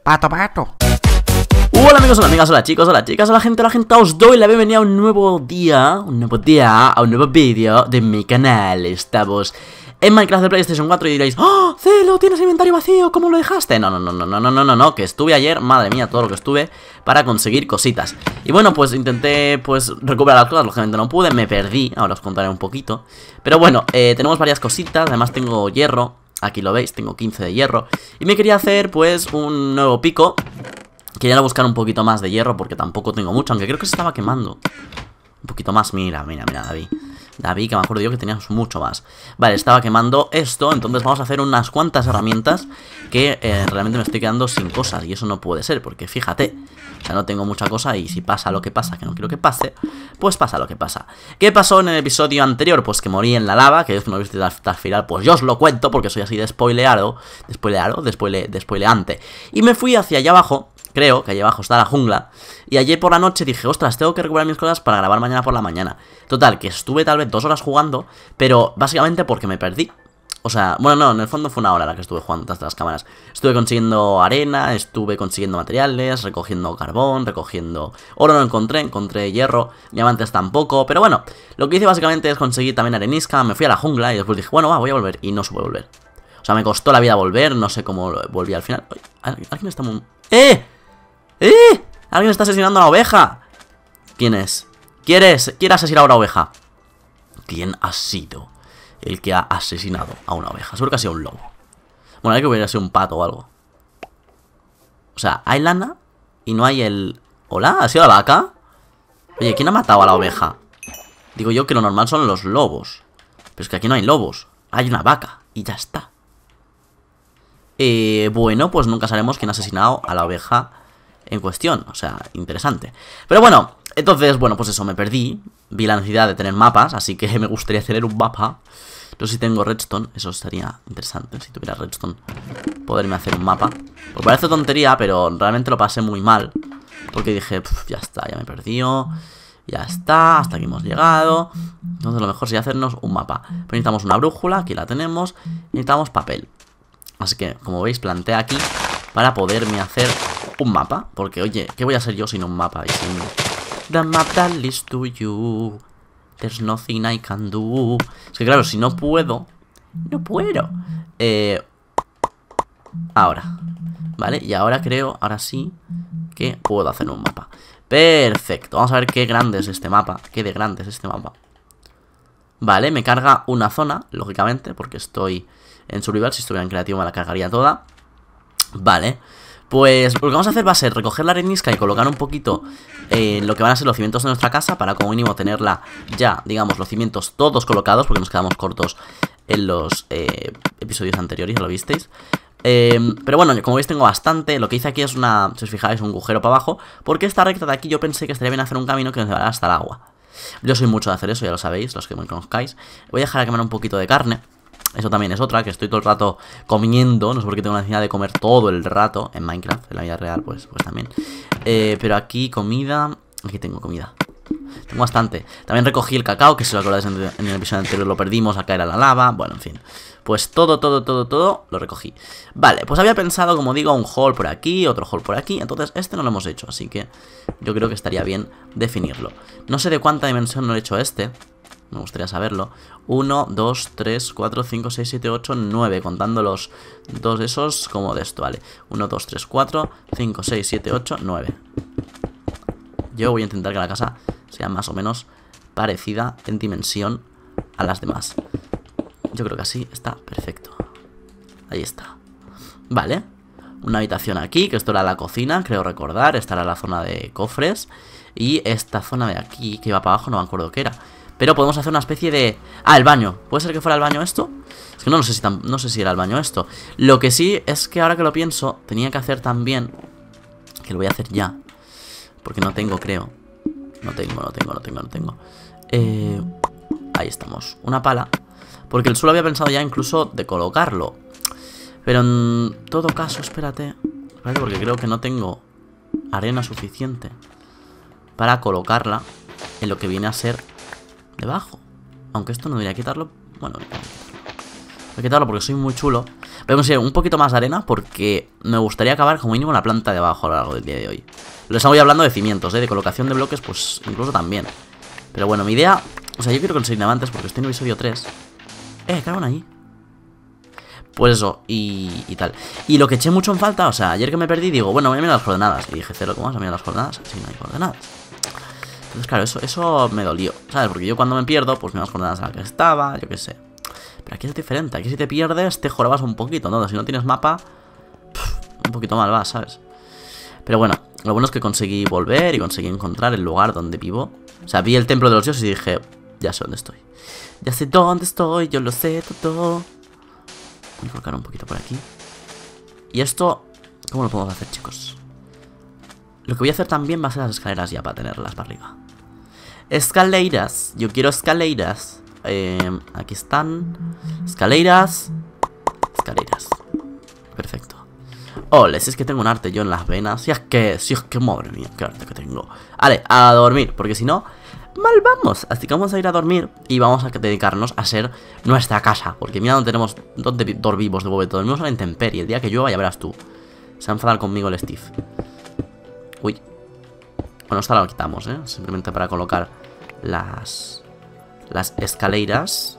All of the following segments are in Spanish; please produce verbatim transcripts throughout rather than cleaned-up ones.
Pato, pato. Hola amigos, hola amigas, hola chicos, hola chicas, hola gente, hola gente, os doy la bienvenida a un nuevo día, un nuevo día, a un nuevo vídeo de mi canal. Estamos en Minecraft de PlayStation cuatro y diréis: ¡oh, Celo, tienes inventario vacío! ¿Cómo lo dejaste? No, no, no, no, no, no, no, no, no, que estuve ayer, madre mía, todo lo que estuve para conseguir cositas. Y bueno, pues intenté, pues, recuperar las cosas, lógicamente no pude, me perdí, ahora os contaré un poquito. Pero bueno, eh, tenemos varias cositas, además tengo hierro, aquí lo veis, tengo quince de hierro. Y me quería hacer, pues, un nuevo pico. Quería buscar un poquito más de hierro porque tampoco tengo mucho, aunque creo que se estaba quemando un poquito más, mira, mira, mira, David David, que me acuerdo yo que teníamos mucho más. Vale, estaba quemando esto, entonces vamos a hacer unas cuantas herramientas que eh, realmente me estoy quedando sin cosas. Y eso no puede ser, porque fíjate, o sea, no tengo mucha cosa y si pasa lo que pasa, que no quiero que pase, pues pasa lo que pasa. ¿Qué pasó en el episodio anterior? Pues que morí en la lava, que es que no viste hasta el final, pues yo os lo cuento porque soy así de spoileado, de spoileado, de, spoile, de spoileante. Y me fui hacia allá abajo. Creo que allá abajo está la jungla. Y ayer por la noche dije, ostras, tengo que recuperar mis cosas para grabar mañana por la mañana. Total, que estuve tal vez dos horas jugando, pero básicamente porque me perdí. O sea, bueno, no, en el fondo fue una hora la que estuve jugando tras las cámaras. Estuve consiguiendo arena, estuve consiguiendo materiales, recogiendo carbón, recogiendo oro no encontré, encontré hierro, diamantes tampoco. Pero bueno, lo que hice básicamente es conseguir también arenisca, me fui a la jungla y después dije, bueno, va, voy a volver. Y no supe volver. O sea, me costó la vida volver, no sé cómo volví al final. ¿Alguien está muy... ¡Eh! ¡Eh! ¡Alguien está asesinando a la oveja! ¿Quién es? ¿Quieres? ¿Quiere asesinar a una oveja? ¿Quién ha sido el que ha asesinado a una oveja? Seguro que ha sido un lobo. Bueno, hay que hubiera sido un pato o algo. O sea, hay lana y no hay el... ¿Hola? ¿Ha sido la vaca? Oye, ¿quién ha matado a la oveja? Digo yo que lo normal son los lobos. Pero es que aquí no hay lobos. Hay una vaca y ya está. Eh, bueno, pues nunca sabremos quién ha asesinado a la oveja en cuestión, o sea, interesante. Pero bueno, entonces, bueno, pues eso, me perdí. Vi la necesidad de tener mapas, así que me gustaría tener un mapa. No sé si tengo redstone, eso estaría interesante. Si tuviera redstone, poderme hacer un mapa. Pues parece tontería, pero realmente lo pasé muy mal. Porque dije, ya está, ya me he perdido. Ya está, hasta aquí hemos llegado. Entonces lo mejor sería hacernos un mapa. Pero necesitamos una brújula, aquí la tenemos. Necesitamos papel. Así que, como veis, planteé aquí para poderme hacer un mapa. Porque, oye, ¿qué voy a hacer yo sin un mapa? Y sin... The map that leads to you. There's nothing I can do. Es que claro, si no puedo, no puedo. Eh... Ahora. Vale, y ahora creo, ahora sí, que puedo hacer un mapa. Perfecto, vamos a ver qué grande es este mapa. Qué de grande es este mapa. Vale, me carga una zona, lógicamente, porque estoy en survival. Si estuviera en creativo me la cargaría toda. Vale, pues lo que vamos a hacer va a ser recoger la arenisca y colocar un poquito en eh, lo que van a ser los cimientos de nuestra casa, para como mínimo tenerla ya, digamos, los cimientos todos colocados, porque nos quedamos cortos en los eh, episodios anteriores, ya lo visteis. Eh, pero bueno, como veis tengo bastante. Lo que hice aquí es una, si os fijáis, un agujero para abajo, porque esta recta de aquí yo pensé que estaría bien hacer un camino que nos llevará hasta el agua. Yo soy mucho de hacer eso, ya lo sabéis, los que me conozcáis. Voy a dejar a quemar un poquito de carne. Eso también es otra, que estoy todo el rato comiendo. No sé por qué tengo la necesidad de comer todo el rato en Minecraft, en la vida real pues, pues también. eh, Pero aquí comida, aquí tengo comida. Tengo bastante. También recogí el cacao, que si lo acordáis en, en el episodio anterior lo perdimos a caer a la lava. Bueno, en fin. Pues todo, todo, todo, todo lo recogí. Vale, pues había pensado, como digo, un hall por aquí, otro hall por aquí. Entonces este no lo hemos hecho, así que yo creo que estaría bien definirlo. No sé de cuánta dimensión no he hecho este. Me gustaría saberlo. uno, dos, tres, cuatro, cinco, seis, siete, ocho, nueve. Contando los dos de esos como de esto, vale. uno, dos, tres, cuatro, cinco, seis, siete, ocho, nueve. Yo voy a intentar que la casa sea más o menos parecida en dimensión a las demás. Yo creo que así está perfecto. Ahí está. Vale. Una habitación aquí, que esto era la cocina, creo recordar. Esta era la zona de cofres. Y esta zona de aquí, que iba para abajo, no me acuerdo qué era. Pero podemos hacer una especie de... Ah, el baño. ¿Puede ser que fuera el baño esto? Es que no, no sé si tan... no sé si era el baño esto. Lo que sí es que ahora que lo pienso, tenía que hacer también... Que lo voy a hacer ya. Porque no tengo, creo. No tengo, no tengo, no tengo, no tengo. Eh... Ahí estamos. Una pala. Porque el suelo había pensado ya incluso de colocarlo. Pero en todo caso, espérate. Espérate, porque creo que no tengo arena suficiente para colocarla en lo que viene a ser debajo. Aunque esto no debería quitarlo. Bueno, voy a quitarlo porque soy muy chulo. Voy a conseguir un poquito más de arena porque me gustaría acabar como mínimo la planta de abajo a lo largo del día de hoy. Les voy hablando de cimientos, ¿eh? De colocación de bloques, pues incluso también. Pero bueno, mi idea... O sea, yo quiero conseguir diamantes porque estoy en el episodio tres. Eh, cabrón ahí. Pues eso, y, y tal. Y lo que eché mucho en falta, o sea, ayer que me perdí, digo, bueno, voy a mirar las coordenadas. Y dije, cero, ¿cómo vas a mirar las coordenadas? Sí, no hay coordenadas. Entonces, claro, eso, eso me dolió, ¿sabes? Porque yo cuando me pierdo, pues miro las coordenadas a las que estaba, yo qué sé. Pero aquí es diferente, aquí si te pierdes, te jorobas un poquito, ¿no? Si no tienes mapa, pff, un poquito mal vas, ¿sabes? Pero bueno, lo bueno es que conseguí volver y conseguí encontrar el lugar donde vivo. O sea, vi el templo de los dioses y dije, ya sé dónde estoy. Ya sé dónde estoy, yo lo sé todo. Voy a colocar un poquito por aquí. Y esto, ¿cómo lo podemos hacer, chicos? Lo que voy a hacer también va a ser las escaleras ya para tenerlas para arriba. Escaleras, yo quiero escaleras. eh, Aquí están. Escaleras. Escaleras. Perfecto. Ole, si es que tengo un arte yo en las venas. Si es que, si es que, madre mía, qué arte que tengo. Vale, a dormir, porque si no, mal vamos. Así que vamos a ir a dormir y vamos a dedicarnos a ser nuestra casa. Porque mira donde tenemos, donde dormimos de momento. Dormimos a la intemperie. El día que llueva ya verás tú. Se va a enfadar conmigo el Steve. Uy. Bueno, esta lo quitamos, ¿eh? Simplemente para colocar las, las escaleras.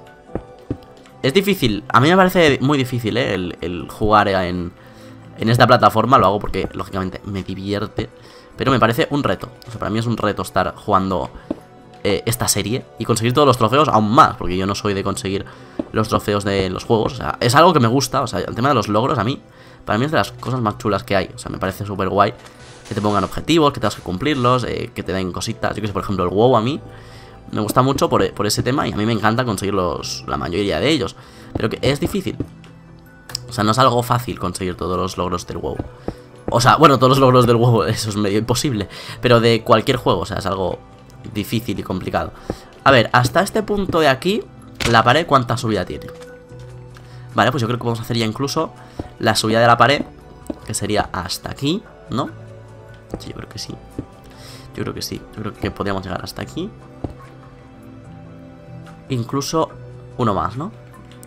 Es difícil. A mí me parece muy difícil, ¿eh? El, el jugar en... En esta plataforma. Lo hago porque, lógicamente, me divierte. Pero me parece un reto. O sea, para mí es un reto estar jugando eh, esta serie y conseguir todos los trofeos aún más. Porque yo no soy de conseguir los trofeos de los juegos. O sea, es algo que me gusta. O sea, el tema de los logros a mí, para mí es de las cosas más chulas que hay. O sea, me parece súper guay que te pongan objetivos, que tengas que cumplirlos, eh, que te den cositas. Yo que sé, por ejemplo, el WoW a mí me gusta mucho por, por ese tema. Y a mí me encanta conseguir los, la mayoría de ellos. Pero que es difícil. O sea, no es algo fácil conseguir todos los logros del WoW. O sea, bueno, todos los logros del WoW, eso es medio imposible. Pero de cualquier juego, o sea, es algo difícil y complicado. A ver, hasta este punto de aquí, la pared, ¿cuánta subida tiene? Vale, pues yo creo que vamos a hacer ya incluso la subida de la pared, que sería hasta aquí, ¿no? Sí, yo creo que sí. Yo creo que sí, yo creo que podríamos llegar hasta aquí. Incluso uno más, ¿no?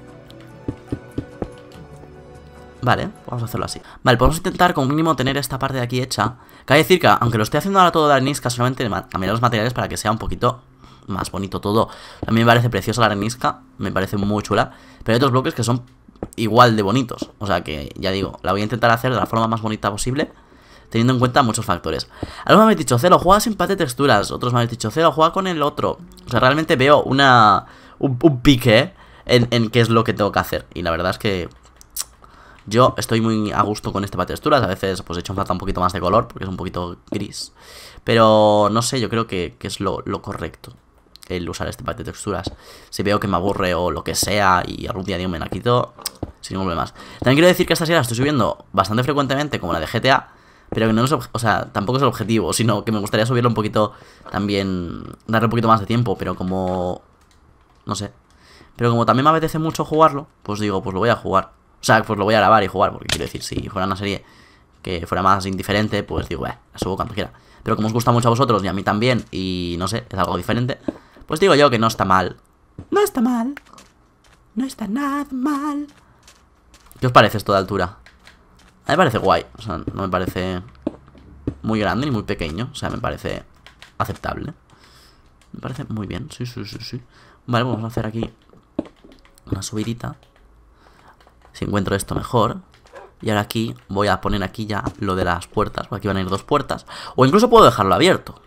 Vale, vamos a hacerlo así. Vale, podemos intentar como mínimo tener esta parte de aquí hecha. Cabe decir que, aunque lo estoy haciendo ahora todo de arenisca, solamente cambiaré los materiales para que sea un poquito más bonito todo. A mí me parece preciosa la arenisca, me parece muy chula. Pero hay otros bloques que son igual de bonitos. O sea que, ya digo, la voy a intentar hacer de la forma más bonita posible, teniendo en cuenta muchos factores. Algunos me habéis dicho, Celo, juega sin pate texturas. Otros me habéis dicho, Celo, juega con el otro. O sea, realmente veo una un, un pique en, en qué es lo que tengo que hacer. Y la verdad es que yo estoy muy a gusto con este pate texturas. A veces pues he hecho en falta un poquito más de color, porque es un poquito gris. Pero no sé, yo creo que, que es lo, lo correcto el usar este pate texturas. Si veo que me aburre o lo que sea y algún día digo me la quito, sin ningún problema más. También quiero decir que esta serie la estoy subiendo bastante frecuentemente, como la de G T A, pero que no es, o sea, tampoco es el objetivo, sino que me gustaría subirlo un poquito también, darle un poquito más de tiempo, pero como... no sé. Pero como también me apetece mucho jugarlo, pues digo, pues lo voy a jugar. O sea, pues lo voy a grabar y jugar, porque quiero decir, si fuera una serie que fuera más indiferente, pues digo, eh, la subo cuando quiera. Pero como os gusta mucho a vosotros y a mí también, y no sé, es algo diferente, pues digo yo que no está mal. No está mal. No está nada mal. ¿Qué os parece esto de altura? A mí me parece guay. O sea, no me parece muy grande ni muy pequeño. O sea, me parece aceptable. Me parece muy bien, sí, sí, sí, sí. Vale, vamos a hacer aquí una subidita. Si encuentro esto mejor. Y ahora aquí voy a poner aquí ya lo de las puertas. Aquí van a ir dos puertas. O incluso puedo dejarlo abierto,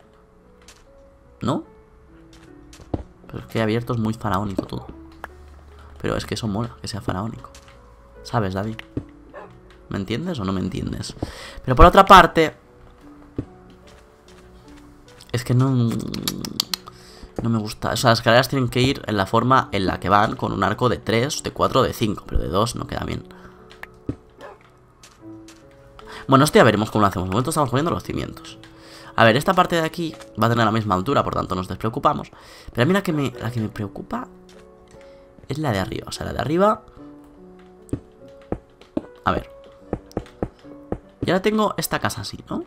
¿no? Pero es que abierto es muy faraónico todo. Pero es que eso mola, que sea faraónico. ¿Sabes, David? ¿Me entiendes o no me entiendes? Pero por otra parte, es que no... No me gusta. O sea, las escaleras tienen que ir en la forma en la que van, con un arco de tres, de cuatro, de cinco. Pero de dos no queda bien. Bueno, esto ya veremos cómo lo hacemos. De momento estamos poniendo los cimientos. A ver, esta parte de aquí va a tener la misma altura, por tanto nos despreocupamos. Pero a mí la que me, la que me preocupa es la de arriba. O sea, la de arriba... A ver. Y ahora tengo esta casa así, ¿no?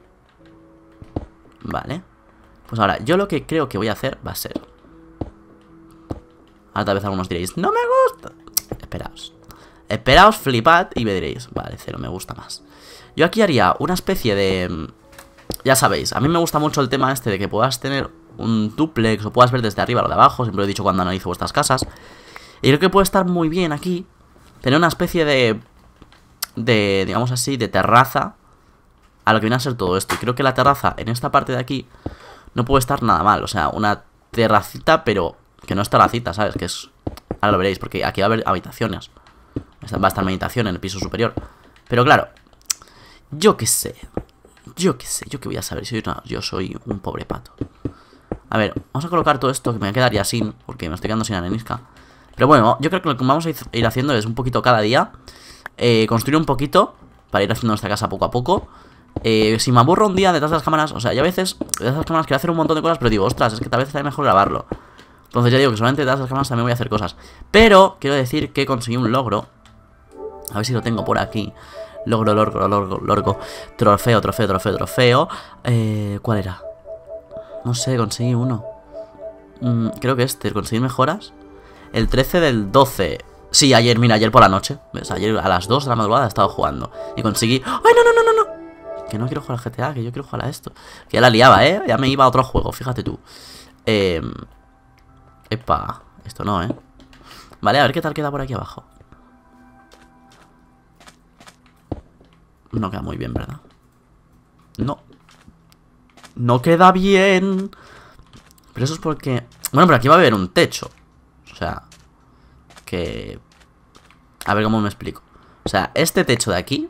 Vale. Pues ahora, yo lo que creo que voy a hacer va a ser... Ahora tal vez algunos diréis, no me gusta. Esperaos. Esperaos, flipad y me diréis, vale, cero, me gusta más. Yo aquí haría una especie de... Ya sabéis, a mí me gusta mucho el tema este de que puedas tener un dúplex o puedas ver desde arriba o de abajo. Siempre lo he dicho cuando analizo vuestras casas. Y creo que puede estar muy bien aquí tener una especie de... De, digamos así, de terraza a lo que viene a ser todo esto. Y creo que la terraza en esta parte de aquí no puede estar nada mal. O sea, una terracita, pero que no es terracita, ¿sabes? Que es... Ahora lo veréis, porque aquí va a haber habitaciones. Va a estar meditación en el piso superior. Pero claro, yo qué sé. Yo qué sé, yo qué voy a saber si yo, no, yo soy un pobre pato. A ver, vamos a colocar todo esto que me quedaría sin, porque me estoy quedando sin arenisca. Pero bueno, yo creo que lo que vamos a ir haciendo es un poquito cada día. Eh, construir un poquito para ir haciendo nuestra casa poco a poco. Eh, si me aburro un día detrás de las cámaras, o sea, yo a veces detrás de las cámaras quiero hacer un montón de cosas, pero digo, ostras, es que tal vez sería mejor grabarlo. Entonces ya digo que solamente detrás de las cámaras también voy a hacer cosas. Pero quiero decir que conseguí un logro. A ver si lo tengo por aquí. Logro, logro, logro, logro. Trofeo, trofeo, trofeo, trofeo. Eh, ¿Cuál era? No sé, conseguí uno. Mm, creo que este, conseguir mejoras. El trece del doce. Sí, ayer, mira, ayer por la noche. ¿Ves? Ayer a las dos de la madrugada he estado jugando. Y conseguí... ¡Ay, no, no, no, no, no! Que no quiero jugar al G T A, que yo quiero jugar a esto. Que ya la liaba, ¿eh? Ya me iba a otro juego, fíjate tú. Eh... Epa, esto no, ¿eh? Vale, a ver qué tal queda por aquí abajo. No queda muy bien, ¿verdad? No. No queda bien. Pero eso es porque... Bueno, pero aquí va a haber un techo. O sea... Que... A ver cómo me explico. O sea, este techo de aquí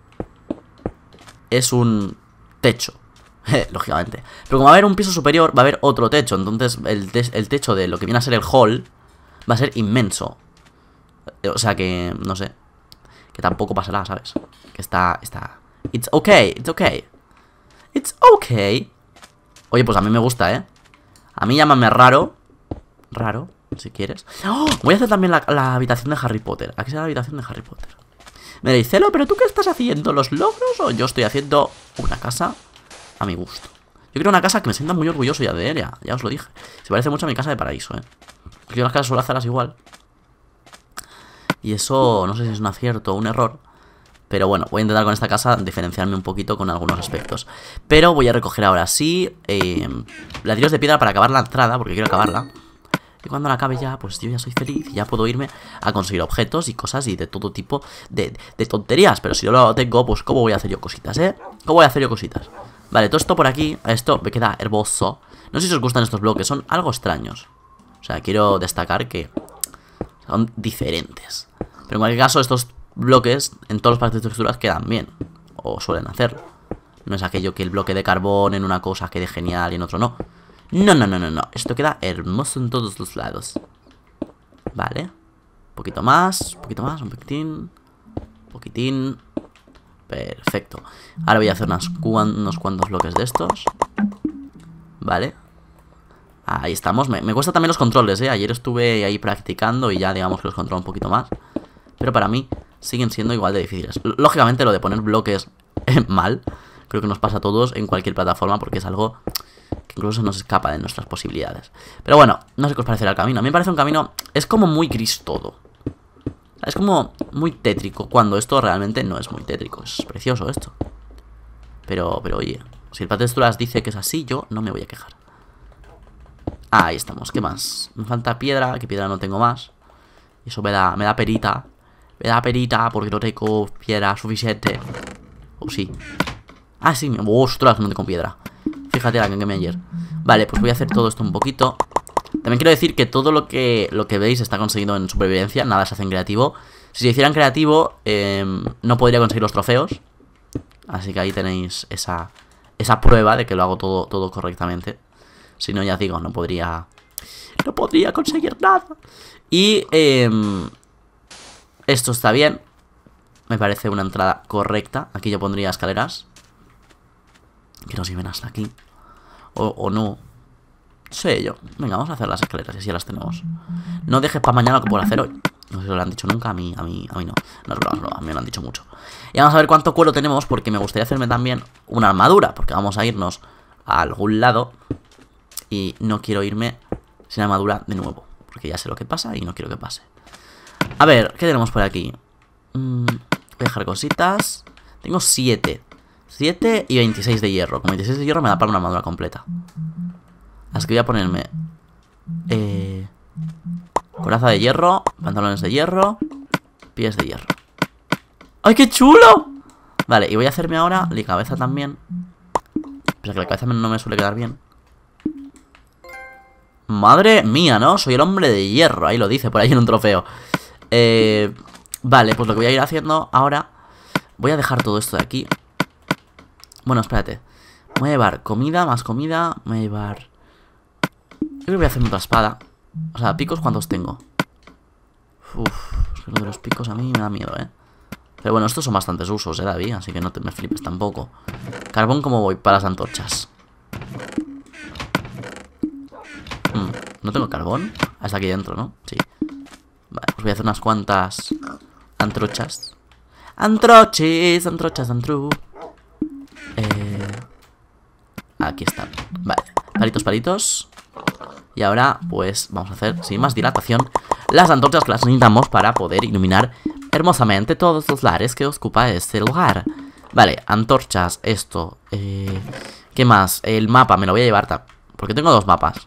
es un techo. Lógicamente. Pero como va a haber un piso superior, va a haber otro techo. Entonces el, te el techo de lo que viene a ser el hall va a ser inmenso. O sea que... No sé. Que tampoco pasará, ¿sabes? Que está... está... It's okay, it's okay. It's okay. Oye, pues a mí me gusta, ¿eh? A mí llámame raro. Raro, si quieres. ¡Oh! Voy a hacer también la, la habitación de Harry Potter. Aquí será la habitación de Harry Potter. Me dice, Celo, ¿pero tú qué estás haciendo? ¿Los logros o yo estoy haciendo una casa a mi gusto? Yo quiero una casa que me sienta muy orgulloso ya de ella. Ya os lo dije. Se parece mucho a mi casa de paraíso, ¿eh? Porque yo las casas suelo hacerlas igual. Y eso no sé si es un acierto o un error. Pero bueno, voy a intentar con esta casa diferenciarme un poquito con algunos aspectos. Pero voy a recoger ahora sí eh, ladrillos de piedra para acabar la entrada, porque quiero acabarla. Y cuando la acabe ya, pues yo ya soy feliz y ya puedo irme a conseguir objetos y cosas y de todo tipo de, de tonterías. Pero si no lo tengo, pues ¿cómo voy a hacer yo cositas, eh? ¿Cómo voy a hacer yo cositas? Vale, todo esto por aquí, esto me queda hermoso. No sé si os gustan estos bloques, son algo extraños. O sea, quiero destacar que son diferentes. Pero en cualquier caso, estos bloques en todas las partes de texturas quedan bien. O suelen hacerlo. No es aquello que el bloque de carbón en una cosa quede genial y en otro no. No, no, no, no, no. Esto queda hermoso en todos los lados. Vale. Un poquito más, un poquito más, un poquitín. Un poquitín. Perfecto. Ahora voy a hacer unas cuan, unos cuantos bloques de estos. Vale. Ahí estamos. Me, me cuesta también los controles, ¿eh? Ayer estuve ahí practicando y ya digamos que los controlo un poquito más. Pero para mí siguen siendo igual de difíciles. Lógicamente lo de poner bloques mal, creo que nos pasa a todos en cualquier plataforma porque es algo que incluso nos escapa de nuestras posibilidades. Pero bueno, no sé qué os parecerá el camino. A mí me parece un camino... Es como muy gris todo. Es como muy tétrico, cuando esto realmente no es muy tétrico. Es precioso esto. Pero, pero oye, si el plan de texturas dice que es así, yo no me voy a quejar. Ah, ahí estamos. ¿Qué más? Me falta piedra, que piedra no tengo más. Y eso me da, me da perita. Me da perita porque no tengo piedra suficiente. O sí. Ah, sí. Ostras, no tengo piedra. Fíjate la que quemé ayer. Vale, pues voy a hacer todo esto un poquito. También quiero decir que todo lo que, lo que veis está conseguido en supervivencia. Nada se hace en creativo. Si se hiciera en creativo, eh, no podría conseguir los trofeos. Así que ahí tenéis esa, esa prueba de que lo hago todo, todo correctamente. Si no, ya digo, no podría... No podría conseguir nada. Y... Eh, esto está bien. Me parece una entrada correcta. Aquí yo pondría escaleras que nos lleven hasta aquí. O, o no. Sé yo. Venga, vamos a hacer las escaleras y así las tenemos. No dejes para mañana lo que puedo hacer hoy. No sé si lo han dicho nunca. A mí, a mí, a mí no. No es broma, no, a mí me lo han dicho mucho. Y vamos a ver cuánto cuero tenemos, porque me gustaría hacerme también una armadura, porque vamos a irnos a algún lado y no quiero irme sin armadura de nuevo, porque ya sé lo que pasa y no quiero que pase. A ver, ¿qué tenemos por aquí? Mm, voy a dejar cositas. Tengo siete. siete y veintiséis de hierro. Con veintiséis de hierro me da para una armadura completa. Así que voy a ponerme eh, coraza de hierro, pantalones de hierro, pies de hierro. ¡Ay, qué chulo! Vale, y voy a hacerme ahora la cabeza también. Pero que la cabeza no me suele quedar bien. Madre mía, ¿no? Soy el hombre de hierro. Ahí lo dice, por ahí en un trofeo. Eh, vale, pues lo que voy a ir haciendo ahora... Voy a dejar todo esto de aquí. Bueno, espérate. Voy a llevar comida, más comida. Voy a llevar... Yo creo que voy a hacerme otra espada. O sea, picos, ¿cuántos tengo? Uf, es que lo de los picos a mí me da miedo, ¿eh? Pero bueno, estos son bastantes usos, ¿eh, David? Así que no te me flipes tampoco. Carbón, ¿cómo voy? Para las antorchas. Hmm, ¿no tengo carbón? Hasta aquí dentro, ¿no? Sí. Vale, pues voy a hacer unas cuantas antorchas. Antrochis, antrochas, antru. Eh... Aquí están. Vale, palitos, palitos. Y ahora, pues, vamos a hacer, sin más dilatación, las antorchas que las necesitamos para poder iluminar hermosamente todos los lares que ocupa este lugar. Vale, antorchas, esto. Eh, ¿Qué más? El mapa, me lo voy a llevar. Porque tengo dos mapas.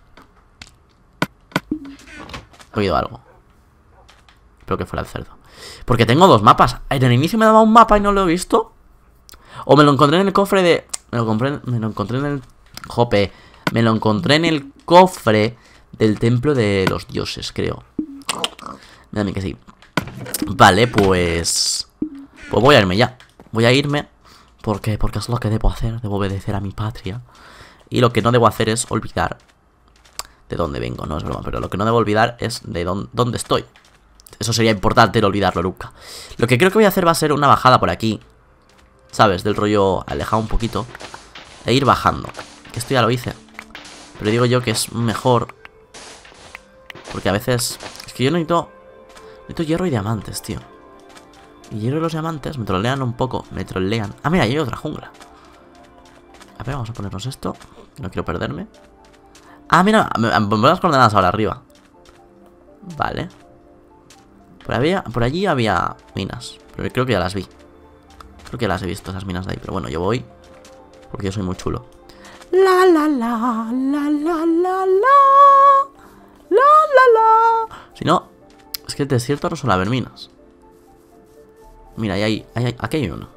He oído algo. Espero que fuera el cerdo. Porque tengo dos mapas. En el inicio me daba un mapa y no lo he visto. O me lo encontré en el cofre de... Me lo, compré, me lo encontré en el... Jope. Me lo encontré en el cofre del templo de los dioses, creo. Mira a mí que sí. Vale, pues... Pues voy a irme ya. Voy a irme porque, porque es lo que debo hacer. Debo obedecer a mi patria. Y lo que no debo hacer es olvidar de dónde vengo, no es broma. Pero lo que no debo olvidar es de dónde, dónde estoy. Eso sería importante no olvidarlo nunca. Lo que creo que voy a hacer va a ser una bajada por aquí, ¿sabes? Del rollo alejado un poquito e ir bajando. Que esto ya lo hice. Pero digo yo que es mejor porque a veces... Es que yo necesito... Necesito hierro y diamantes, tío. Y hierro y los diamantes me trolean un poco. Me trolean. Ah, mira, ahí hay otra jungla. A ver, vamos a ponernos esto. No quiero perderme. Ah, mira, me pongo las coordenadas ahora arriba. Vale. Por, había, por allí había minas. Pero creo que ya las vi. Creo que ya las he visto, esas minas de ahí. Pero bueno, yo voy porque yo soy muy chulo. La la la, la la la la. La la la. Si no, es que el desierto no suele haber minas. Mira, ahí hay, ahí hay, aquí hay uno.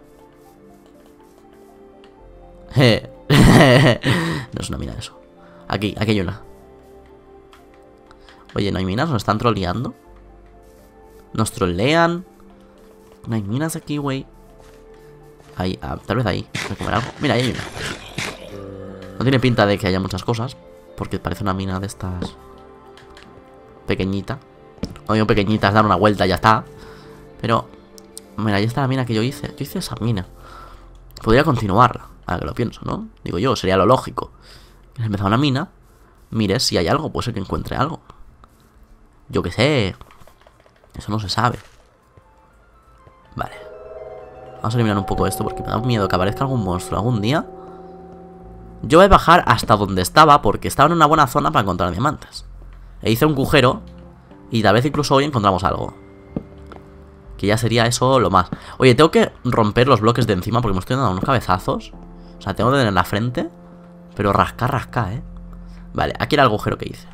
No es una mina eso. Aquí, aquí hay una. Oye, ¿no hay minas? ¿Nos están troleando? Nos trolean. No hay minas aquí, güey. Ahí, ah, tal vez ahí. Voy a comer algo. Mira, ahí hay una. No tiene pinta de que haya muchas cosas, porque parece una mina de estas pequeñita. No digo pequeñitas, dar una vuelta y ya está. Pero, mira, ahí está la mina que yo hice. Yo hice esa mina. Podría continuarla, ahora que lo pienso, ¿no? Digo yo, sería lo lógico. He empezado una mina. Mire, si hay algo, puede ser que encuentre algo. Yo qué sé. Eso no se sabe. Vale. Vamos a eliminar un poco esto porque me da miedo que aparezca algún monstruo algún día. Yo voy a bajar hasta donde estaba porque estaba en una buena zona para encontrar diamantes. E hice un agujero y tal vez incluso hoy encontramos algo. Que ya sería eso lo más. Oye, tengo que romper los bloques de encima porque me estoy dando unos cabezazos. O sea, tengo que tener en la frente. Pero rascar, rascar, ¿eh? Vale, aquí era el agujero que hice.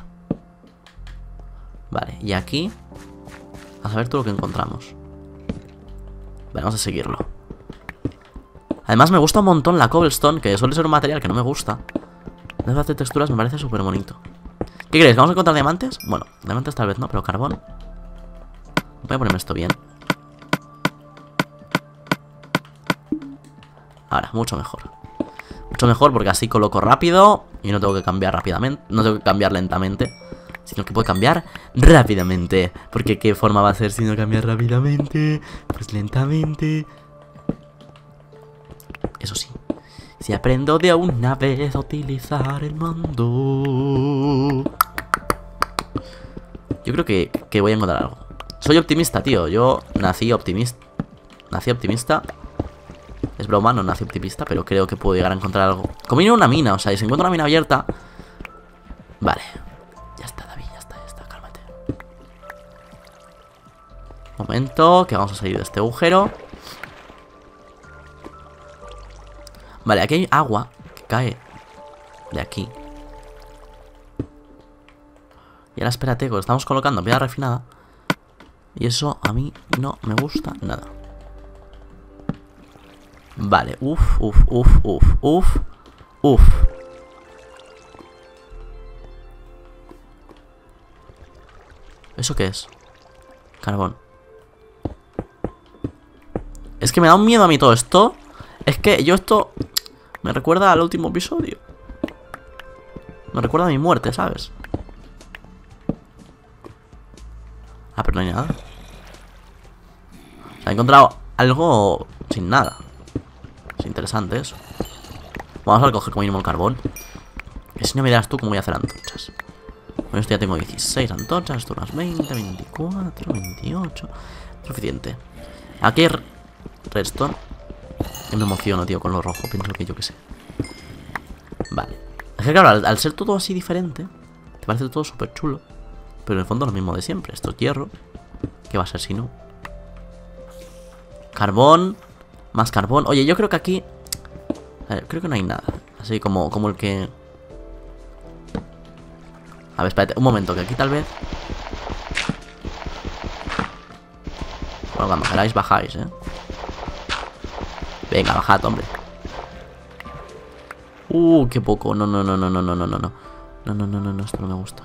Vale, y aquí a saber todo lo que encontramos. Vale, vamos a seguirlo. Además me gusta un montón la cobblestone, que suele ser un material que no me gusta. De hacer texturas me parece súper bonito. ¿Qué crees? ¿Vamos a encontrar diamantes? Bueno, diamantes tal vez no, pero carbón. Voy a ponerme esto bien. Ahora, mucho mejor. Mucho mejor porque así coloco rápido y no tengo que cambiar rápidamente. No tengo que cambiar lentamente, sino que puedo cambiar rápidamente. Porque ¿qué forma va a ser si no cambiar rápidamente? Pues lentamente. Eso sí, si aprendo de una vez a utilizar el mando. Yo creo que, que voy a encontrar algo. Soy optimista, tío. Yo nací optimista. Nací optimista. Es broma, no nací optimista, pero creo que puedo llegar a encontrar algo. Como ir a una mina, o sea, y si encuentro una mina abierta. Vale. Ya está, David, ya está, ya está, cálmate. Momento, que vamos a salir de este agujero. Vale, aquí hay agua que cae de aquí. Y ahora espérate, que estamos colocando piedra refinada. Y eso a mí no me gusta nada. Vale, uff, uff, uff, uff, uff, uff. ¿Eso qué es? Carbón. Es que me da un miedo a mí todo esto. Es que yo esto me recuerda al último episodio. Me recuerda a mi muerte, ¿sabes? Ah, pero no hay nada. Se ha encontrado algo sin nada. Es interesante eso. Vamos a recoger como mínimo el carbón. Que si no me dirás tú cómo voy a hacer antorchas. Bueno, esto ya tengo dieciséis antorchas. Esto unas veinte, veinticuatro, veintiocho. Suficiente. Aquí hay redstone. Y me emociono, tío, con lo rojo. Pienso que yo qué sé. Vale. Es que claro, al, al ser todo así diferente, te parece todo súper chulo. Pero en el fondo lo mismo de siempre. Esto es hierro. ¿Qué va a ser si no? Carbón. Más carbón. Oye, yo creo que aquí... A ver, creo que no hay nada. Así como, como el que... A ver, espérate, un momento, que aquí tal vez... Bueno, cuando queráis bajáis, ¿eh? Venga, bajad, hombre. Uh, qué poco. No, no, no, no, no, no, no, no. No, no, no, no, no, esto no me gusta.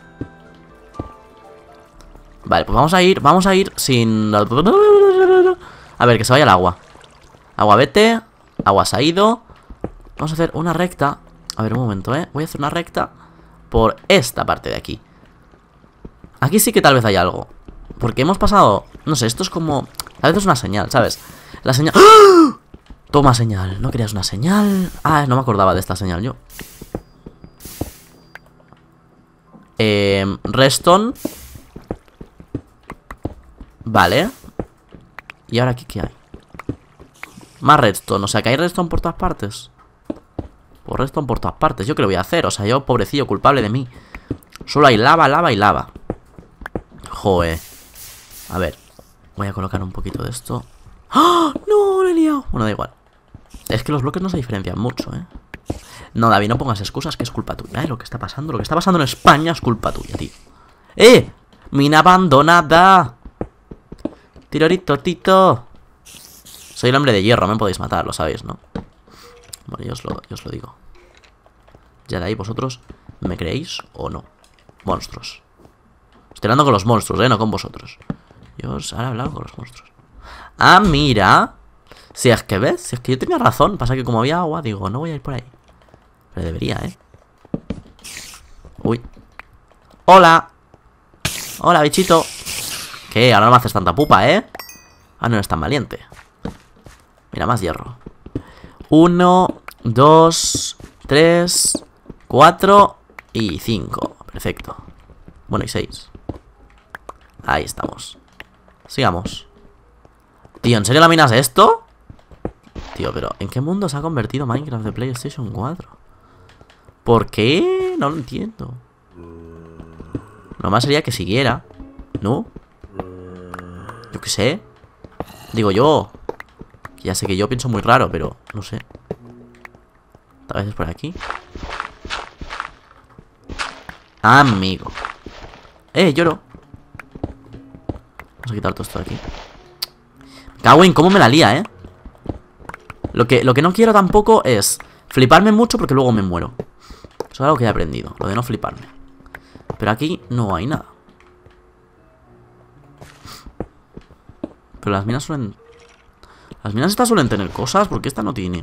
Vale, pues vamos a ir, vamos a ir sin... A ver, que se vaya el agua. Agua, vete. Agua se ha ido. Vamos a hacer una recta. A ver, un momento, ¿eh? Voy a hacer una recta por esta parte de aquí. Aquí sí que tal vez hay algo. Porque hemos pasado... No sé, esto es como... A veces es una señal, ¿sabes? La señal... ¡Ah! Toma señal. ¿No querías una señal? Ah, no me acordaba de esta señal yo. Eh... Redstone. Vale. ¿Y ahora aquí qué hay? Más redstone. O sea, que hay redstone por todas partes. Pues redstone por todas partes. ¿Yo qué le voy a hacer? O sea, yo, pobrecillo, culpable de mí. Solo hay lava, lava y lava. Joder. A ver. Voy a colocar un poquito de esto. ¡Ah! ¡No! ¡Le he liado! Bueno, da igual. Es que los bloques no se diferencian mucho, ¿eh? No, David, no pongas excusas, que es culpa tuya, ¿eh? Lo que está pasando, lo que está pasando en España es culpa tuya, tío. ¡Eh! ¡Mina abandonada! ¡Tirorito, tito! Soy el hombre de hierro, me podéis matar, lo sabéis, ¿no? Bueno, yo os lo, yo os lo digo. Ya de ahí vosotros, ¿me creéis o no? Monstruos. Estoy hablando con los monstruos, ¿eh? No con vosotros. Yo os ahora he hablado con los monstruos. Ah, mira. Si es que ves, si es que yo tenía razón. Pasa que como había agua, digo, no voy a ir por ahí. Pero debería, ¿eh? Uy. Hola. Hola, bichito. ¿Qué? Ahora no me haces tanta pupa, ¿eh? Ah, no eres tan valiente. Mira, más hierro. Uno, dos, tres, cuatro y cinco. Perfecto. Bueno, y seis. Ahí estamos. Sigamos. Tío, ¿en serio laminas esto? Tío, pero ¿en qué mundo se ha convertido Minecraft de PlayStation cuatro? ¿Por qué? No lo entiendo. Nomás sería que siguiera, ¿no? Yo qué sé. Digo yo. Ya sé que yo pienso muy raro, pero no sé. Tal vez es por aquí. Amigo. Eh, lloro. Vamos a quitar todo esto de aquí. Cagüín, cómo me la lía, eh. Lo que, lo que no quiero tampoco es fliparme mucho porque luego me muero. Eso es algo que he aprendido, lo de no fliparme. Pero aquí no hay nada. Pero las minas suelen... Las minas estas suelen tener cosas, porque esta no tiene.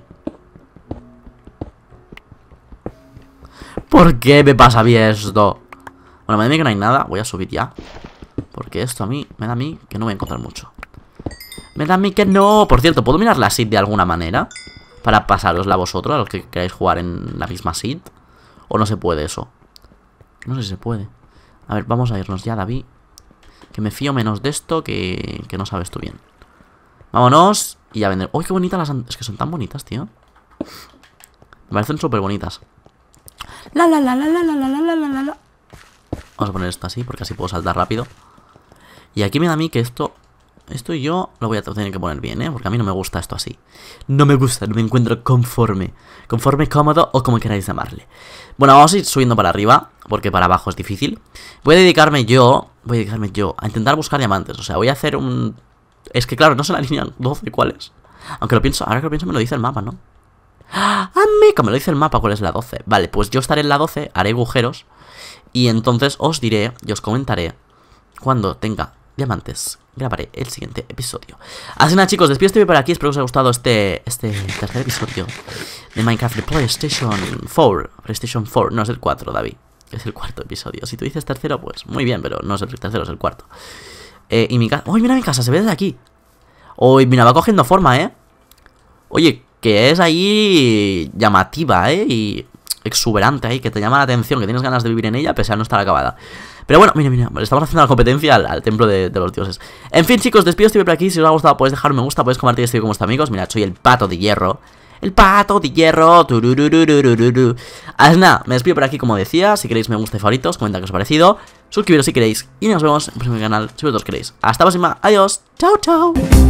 ¿Por qué me pasa a mí esto? Bueno, me da a mí que no hay nada. Voy a subir ya. Porque esto a mí, me da a mí que no voy a encontrar mucho. Me da a mí que no. Por cierto, ¿puedo mirar la seed de alguna manera? Para pasárosla a vosotros, a los que queráis jugar en la misma seed. ¿O no se puede eso? No sé si se puede. A ver, vamos a irnos ya, David. Que me fío menos de esto que, que no sabes tú bien. Vámonos. Y ya vender. ¡Uy, qué bonitas las... Es que son tan bonitas, tío. Me parecen súper bonitas. La la la la la la la la la la. Vamos a poner esto así, porque así puedo saltar rápido. Y aquí me da a mí que esto esto yo lo voy a tener que poner bien, ¿eh? Porque a mí no me gusta esto así. No me gusta, no me encuentro conforme. Conforme, cómodo o como queráis llamarle. Bueno, vamos a ir subiendo para arriba, porque para abajo es difícil. Voy a dedicarme yo, voy a dedicarme yo a intentar buscar diamantes. O sea, voy a hacer un... Es que claro, no sé la línea doce cuál es. Aunque lo pienso, ahora que lo pienso me lo dice el mapa, ¿no? Amigo, me lo dice el mapa cuál es la doce. Vale, pues yo estaré en la doce, haré agujeros. Y entonces os diré y os comentaré cuando tenga diamantes. Grabaré el siguiente episodio. Así nada, chicos, despido este vídeo por aquí. Espero que os haya gustado este, este tercer episodio de Minecraft de PlayStation cuatro. PlayStation cuatro, no es el cuatro, David. Es el cuarto episodio. Si tú dices tercero, pues muy bien, pero no es el tercero, es el cuarto. Eh, y mi casa... ¡Uy, mira mi casa! Se ve desde aquí. Uy, mira, va cogiendo forma, ¿eh? Oye, que es ahí llamativa, ¿eh? Y exuberante ahí, que te llama la atención, que tienes ganas de vivir en ella, pese a no estar acabada. Pero bueno, mira, mira, estamos haciendo la competencia al, al templo de, de los dioses. En fin, chicos, despido este vídeo por aquí. Si os ha gustado, podéis dejar un me gusta, podéis compartir este vídeo con vuestros amigos. Mira, soy el pato de hierro. El pato de hierro. Así nada, me despido por aquí, como decía. Si queréis me gusta y favoritos, comentad qué os ha parecido. Suscribiros si queréis. Y nos vemos en el próximo canal si vosotros queréis. Hasta la próxima. Adiós. Chao, chao.